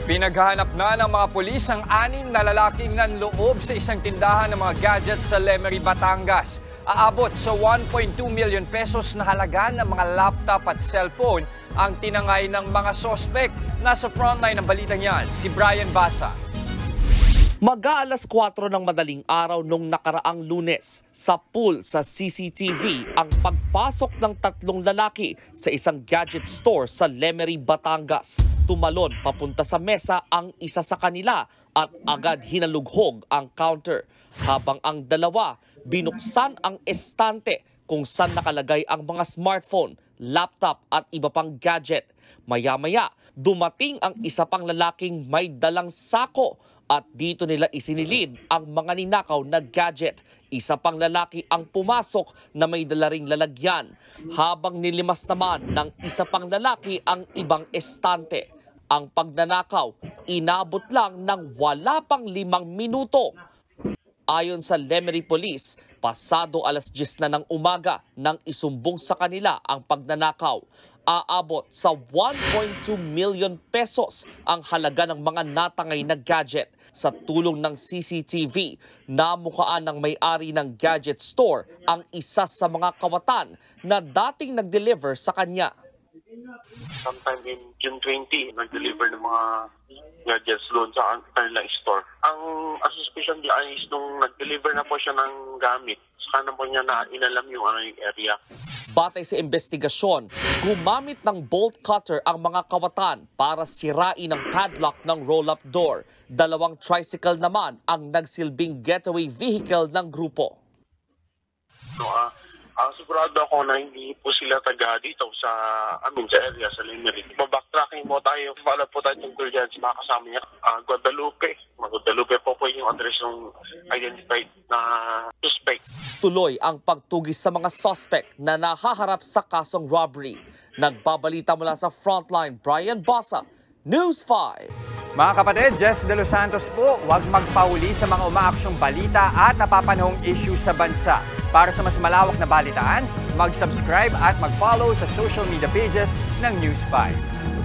Pinaghahanap na ng mga pulis ang 6 na lalaking nanloob sa isang tindahan ng mga gadgets sa Lemery, Batangas. Aabot sa 1.2 million pesos na halaga ng mga laptop at cellphone ang tinangay ng mga sospek. Nasa frontline ng balitang yan, si Brian Basa. Mag-aalas 4 ng madaling araw nung nakaraang Lunes, sa pool sa CCTV ang pagpasok ng 3 lalaki sa isang gadget store sa Lemery, Batangas. Tumalon papunta sa mesa ang isa sa kanila at agad hinalughog ang counter. Habang ang dalawa, binuksan ang estante kung saan nakalagay ang mga smartphone, laptop at iba pang gadget. Maya-maya, dumating ang isa pang lalaking may dalang sako at dito nila isinilid ang mga ninakaw na gadget. Isa pang lalaki ang pumasok na may dala ring lalagyan, habang nilimas naman ng isa pang lalaki ang ibang estante. Ang pagnanakaw, inabot lang ng wala pang 5 minuto. Ayon sa Lemery Police, pasado alas 10 na ng umaga nang isumbong sa kanila ang pagnanakaw. Aabot sa 1.2 million pesos ang halaga ng mga natangay na gadget. Sa tulong ng CCTV, namukaan ng may-ari ng gadget store ang isa sa mga kawatan na dating nag-deliver sa kanya. Sometime in June 20, nag-deliver ng mga gadgets doon sa kanilang store. Ang suspicion niya is nung nag-deliver na po siya ng gamit, saka na po niya na inalam yung area. Batay sa investigasyon, gumamit ng bolt cutter ang mga kawatan para sirain ang padlock ng roll-up door. 2 tricycle naman ang nagsilbing getaway vehicle ng grupo. So, sigurado ako na hindi po sila taga dito sa area, sa Lemery. Backtracking mo tayo, follow po tayo tungkol dyan sa mga kasama niya. Guadalupe. Guadalupe po yung address ng identified na suspect. Tuloy ang pagtugis sa mga suspect na nahaharap sa kasong robbery. Nagbabalita mula sa Frontline, Brian Basa, News 5. Mga kapatid, Jess De Los Santos po, huwag magpahuli sa mga umaaksyong balita at napapanahong issue sa bansa. Para sa mas malawak na balitaan, mag-subscribe at mag-follow sa social media pages ng News 5.